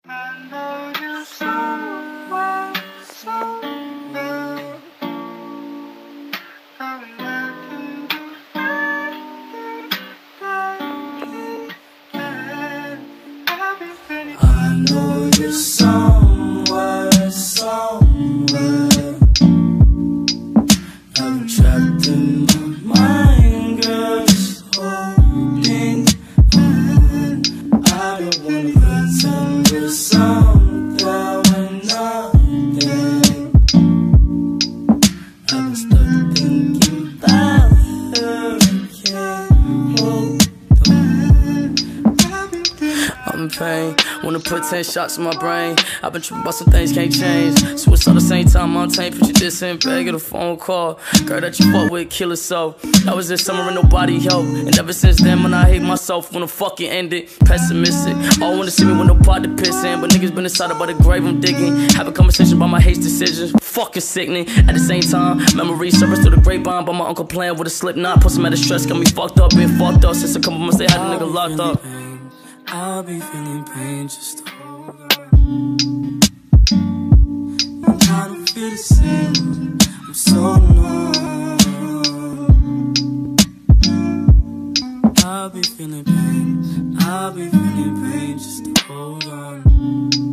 I know you somewhere, somewhere. I'm looking to find you, I've been feeling. I know you somewhere, somewhere. I'm trapped in my mind, girl, just holding on. I don't wanna pretend you're something when nothing. I'm stuck thinking about her, can't hold on. I'm in pain, wanna put 10 shots in my brain. I've been tripping about some things can't change. Suicide at the same time, I'm tame. Put you this in bag, get a phone call. Girl that you fuck with, kill herself. That was this summer and nobody helped. And ever since then, man, I hate myself. When the fucking ended, pessimistic. All wanna see me with no pot to piss in. But niggas been inside about the grave I'm digging. Have a conversation about my hate decisions. Fucking sickening. At the same time, memories surface through the grapevine. But my uncle playing with a slip knot. Put some out of stress, got me fucked up. Been fucked up since a couple months they had a nigga locked up. I'll be feeling pain, just hold on. And I don't feel the same, I'm so numb. I'll be feeling pain, I'll be feeling pain, just hold on.